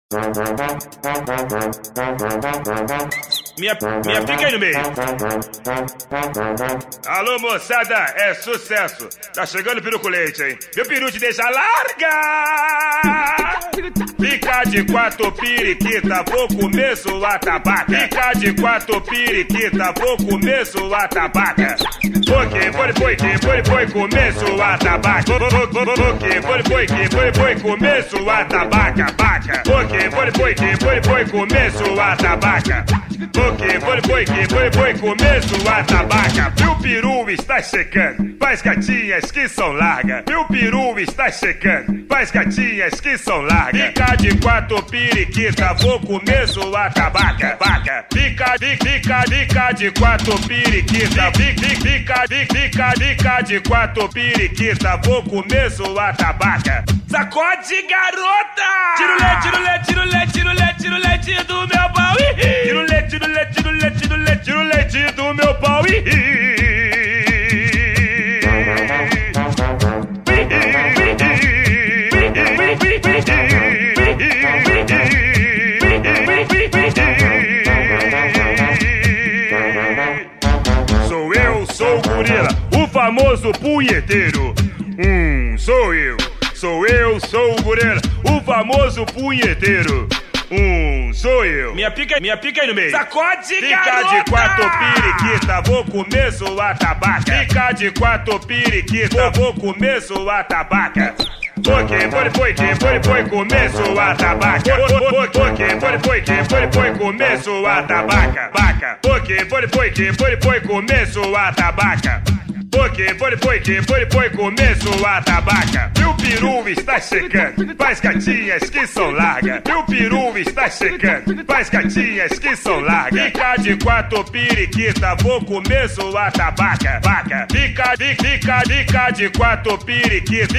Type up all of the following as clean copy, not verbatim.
Minha pica aí no meio. Alô, moçada, é sucesso. Tá chegando o peru com leite, hein? Meu peru te deixa larga. Fica de quatro periquita, vou comer sua tabaca. Fica de quatro periquita, vou comer sua tabaca. Foi comer sua tabaca. Foi comer sua tabaca, baca. Foi comer sua tabaca. Foi comer sua tabaca. Meu peru está secando, faz gatinhas que são largas. Meu peru está secando, faz gatinhas que são largas. Fica de quatro periquita, vou comer sua tabaca, baca. Fica de quatro periquita. Fica de quatro periquita, vou comer sua tabaca. Sacode, garota! Tira o leite, tira o leite, tira o leite, tira o leite, tira o leite do meu pau. Tira o leite, tira o leite, tira o leite, tira o leite, tira o leite do meu pau. Sou o gorila, o famoso punheteiro. Sou eu, sou o gorila, o famoso punheteiro. Sou eu. Minha pica aí no meio. Sacode, fica garota! De quatro periquita, vou comer sua tabaca. Fica de quatro periquita, vou comer sua tabaca. Foi comer sua tabaca. Foi comer sua tabaca, baca. Foi comer sua tabaca. Foi comer sua tabaca. Meu peru está secando, faz gatinhas que são largas. Meu peru está secando, faz gatinhas que são largas. Fica de quatro periquita, vou comer sua tabaca, baca. Fica de quatro periquita.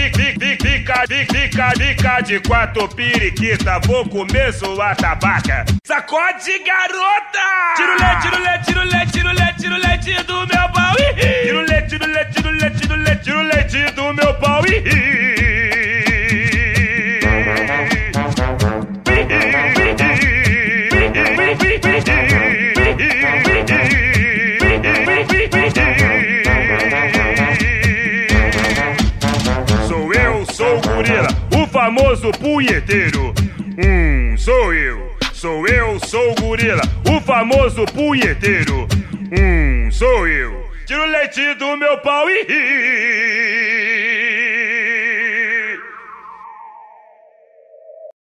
Fica de quatro periquita, vou comer sua tabaca. Sacode, garota! Tira o leite, tira o leite, tira o leite, tira o leite, tira o leite do meu pau. Tira o leite, tira o leite, tira o leite, tira o leite, tira o leite do meu pau. Sou o gorila, o famoso punheteiro. Sou eu, sou o gorila, o famoso punheteiro. Sou eu. Tira o leite do meu pau.